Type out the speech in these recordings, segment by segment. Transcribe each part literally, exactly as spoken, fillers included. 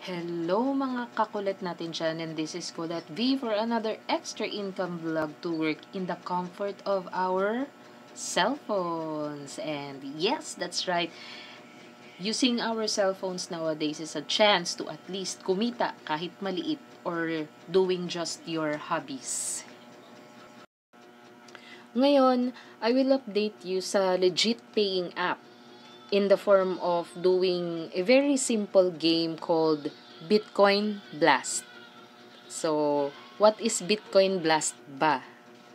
Hello mga kakulit natin dyan, and this is Colette V for another extra income vlog to work in the comfort of our cell phones. And yes, that's right. Using our cell phones nowadays is a chance to at least kumita kahit maliit or doing just your hobbies. Ngayon, I will update you sa legit paying app in the form of doing a very simple game called Bitcoin Blast. So, what is Bitcoin Blast ba?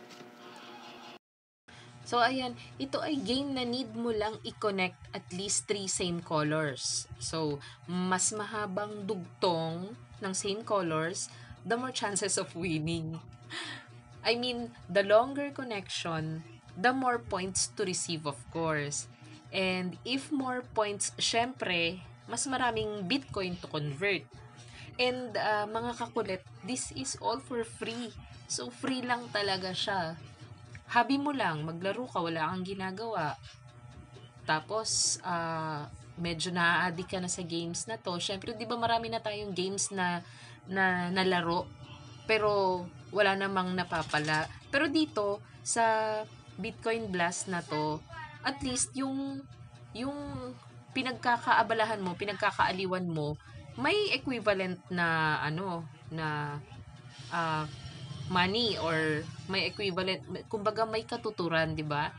So, ayan, ito ay game na need mo lang i-connect at least three same colors. So, mas mahabang dugtong ng same colors, the more chances of winning. I mean, the longer connection, the more points to receive, of course. And if more points, syempre, mas maraming Bitcoin to convert. And uh, mga kakulit, this is all for free. So, free lang talaga siya. Hobby mo lang, maglaro ka, wala kang ginagawa. Tapos, uh, medyo na-addict ka na sa games na to. Syempre, di ba marami na tayong games na, na nalaro, pero wala namang napapala. Pero dito, sa Bitcoin Blast na to, at least yung yung pinagkakaabalahan mo, pinagkakaaliwan mo, may equivalent na ano, na uh, money or may equivalent, kumbaga may katuturan, di ba?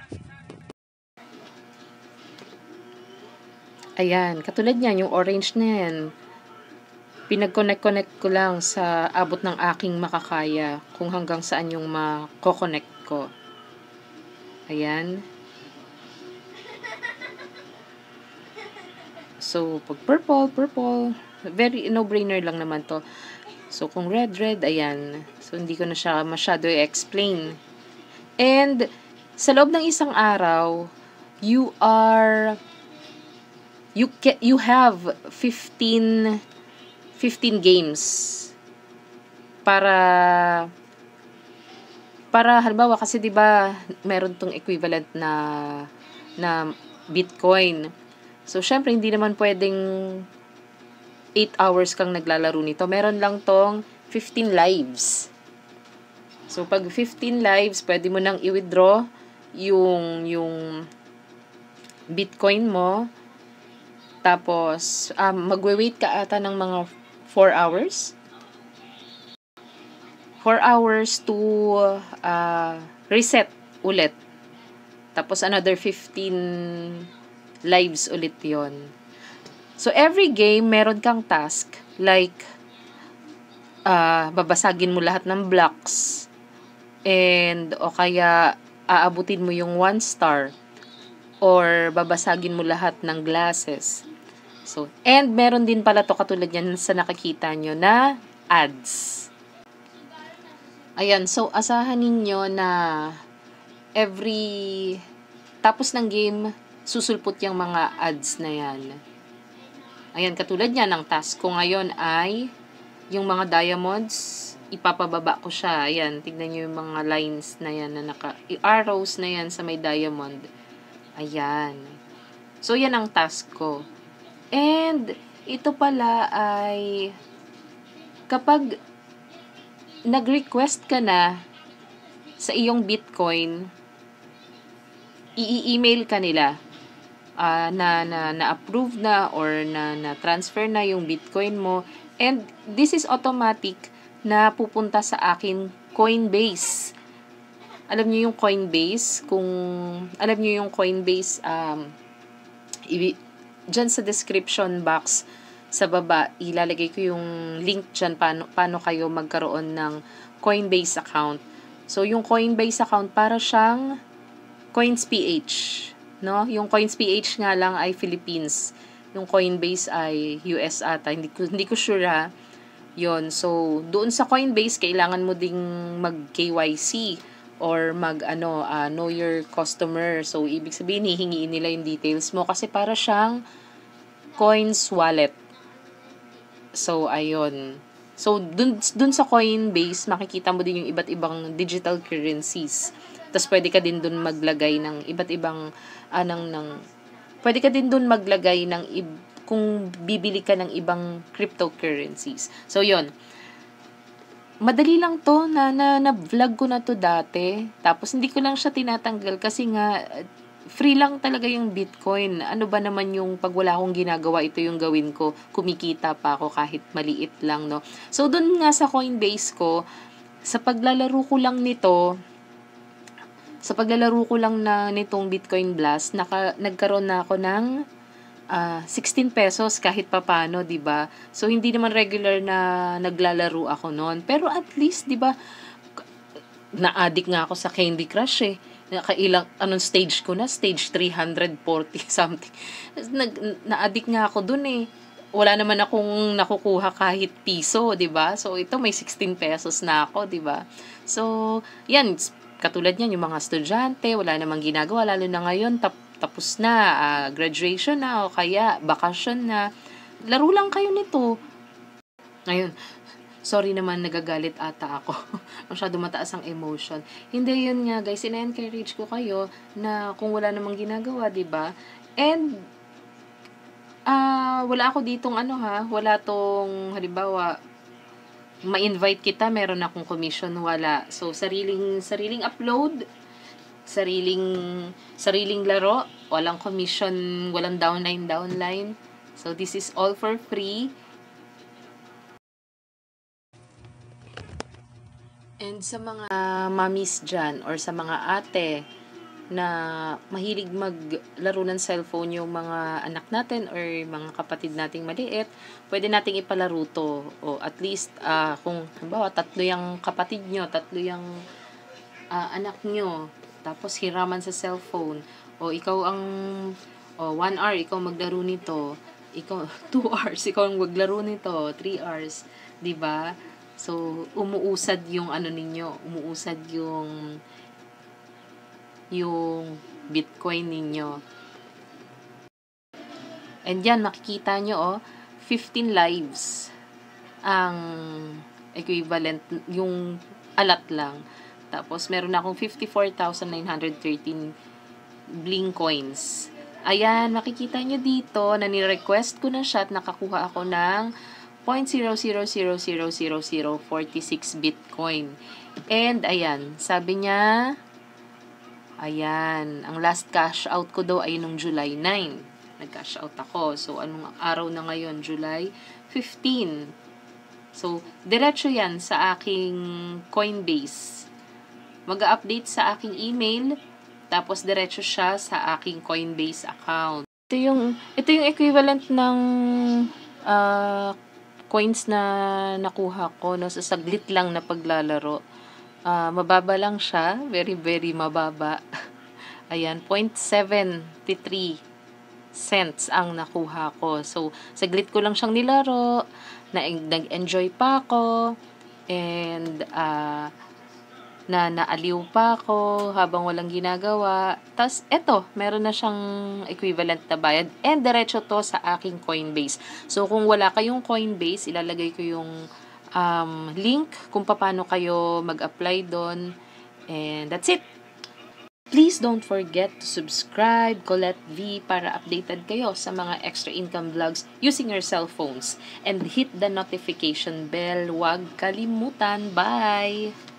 Ayan, katulad niyan, yung orange na yan. Pinag-connect-connect ko lang sa abot ng aking makakaya kung hanggang saan yung mako-connect ko. Ayan. So, pag purple, purple, very no-brainer lang naman to. So, kung red, red, ayan. So, hindi ko na siya masyado i-explain. And, sa loob ng isang araw, you are, you, ke, you have fifteen, fifteen games. Para, para, halimbawa, kasi diba, meron tong equivalent na, na Bitcoin. So, syempre, hindi naman pwedeng eight hours kang naglalaro nito. Meron lang tong fifteen lives. So, pag fifteen lives, pwede mo nang i-withdraw yung, yung Bitcoin mo. Tapos, um, magwe-wait ka ata ng mga four hours. four hours to uh, reset ulit. Tapos, another fifteen lives ulit yon. So, every game, meron kang task. Like, uh, babasagin mo lahat ng blocks. And, o kaya, aabutin mo yung one star. Or, babasagin mo lahat ng glasses. So, and meron din pala to katulad yan sa nakikita nyo na ads. Ayan, so, asahan ninyo na every tapos ng game, susulpot yung mga ads na yan. Ayan, katulad niya ng task ko ngayon ay yung mga diamonds, ipapababa ko siya. Ayan, tignan niyo yung mga lines na yan na naka, arrows na yan sa may diamond. Ayan. So, yan ang task ko. And, ito pala ay kapag nag-request ka na sa iyong Bitcoin, i-email ka nila uh, na, na, na-approve na or na, na-transfer na yung Bitcoin mo. And this is automatic na pupunta sa akin Coinbase. Alam niyo yung Coinbase? Kung alam niyo yung Coinbase, um, i- dyan sa description box sa baba, ilalagay ko yung link dyan paano, paano kayo magkaroon ng Coinbase account. So, yung Coinbase account, para siyang CoinsPH, no? Yung CoinsPH nga lang ay Philippines. Yung Coinbase ay U S ata. Hindi ko, hindi ko sure ha. Yun. So, doon sa Coinbase, kailangan mo ding mag-K Y C or mag, ano, uh, know your customer. So, ibig sabihin, hihingiin nila yung details mo kasi para siyang coins wallet. So, ayun. So, dun, dun sa Coinbase, makikita mo din yung iba't ibang digital currencies. Tapos, pwede ka din dun maglagay ng iba't ibang, anang, ng, pwede ka din dun maglagay ng, kung bibili ka ng ibang cryptocurrencies. So, yon. Madali lang to, na, na, na vlog ko na to dati. Tapos, hindi ko lang siya tinatanggal kasi nga, free lang talaga yung Bitcoin. Ano ba naman yung pag wala akong ginagawa, ito yung gawin ko. Kumikita pa ako kahit maliit lang, no? So, dun nga sa Coinbase ko, sa paglalaro ko lang nito, sa paglalaro ko lang na nitong Bitcoin Blast, naka, nagkaroon na ako ng uh, sixteen pesos kahit papano, 'di ba? So hindi naman regular na naglalaro ako noon, pero at least 'di ba na-addict nga ako sa Candy Crush eh. Nakailang anong stage ko na, stage three hundred forty something. Nag na-addict nga ako dun eh. Wala naman akong nakukuha kahit piso, 'di ba? So ito may sixteen pesos na ako, 'di ba? So, yan, katulad niyan yung mga estudyante, wala namang ginagawa lalo na ngayon, tap tapos na, uh, graduation na o kaya bakasyon na. Laro lang kayo nito. Ngayon, sorry naman, nagagalit ata ako. Masyado mataas ang emotion. Hindi, yun nga guys, ina-encourage ko kayo na kung wala namang ginagawa, 'di ba? And ah uh, wala ako ditong ano ha, wala tong halimbawa ma-invite kita, meron akong commission, wala. So sariling sariling upload, sariling sariling laro, walang commission, walang downline downline. So this is all for free. And sa mga mommies dyan or sa mga ate na mahilig maglaro ng cellphone yung mga anak natin or mga kapatid nating maliit, pwede nating ipalaro to. O at least uh, kung halimbawa tatlo yung kapatid nyo, tatlo yung uh, anak nyo, tapos hiraman sa cellphone, o ikaw ang o one hour ikaw maglaro nito, ikaw two hours ikaw ang maglaro nito, three hours, 'di ba? So umuusad yung ano ninyo, umuusad yung yung Bitcoin ninyo. And yan, makikita nyo, oh, fifteen lives ang equivalent, yung alat lang. Tapos, meron akong fifty-four thousand nine hundred thirteen bling coins. Ayan, makikita nyo dito, na ni-request ko na siya at nakakuha ako ng zero point zero zero zero zero zero zero four six Bitcoin. And, ayan, sabi niya, ayan, ang last cash out ko daw ay nung July ninth. Nag-cash out ako. So, anong araw na ngayon? July fifteenth. So, diretso yan sa aking Coinbase. Mag-update sa aking email, tapos diretso siya sa aking Coinbase account. Ito yung, ito yung equivalent ng uh, coins na nakuha ko, no? Sa saglit lang na paglalaro. Uh, mababa lang siya. Very, very mababa. Ayan, zero point seven three cents ang nakuha ko. So, saglit ko lang siyang nilaro. Na, nag-enjoy pa ako. And, uh, na naaliw pa ako habang walang ginagawa. Tapos, eto, meron na siyang equivalent na bayad. And, diretso to sa aking Coinbase. So, kung wala kayong Coinbase, ilalagay ko yung Um, link kung paano kayo mag-apply doon. And that's it. Please don't forget to subscribe Colette V para updated kayo sa mga extra income vlogs using your cell phones. And hit the notification bell. Huwag kalimutan. Bye!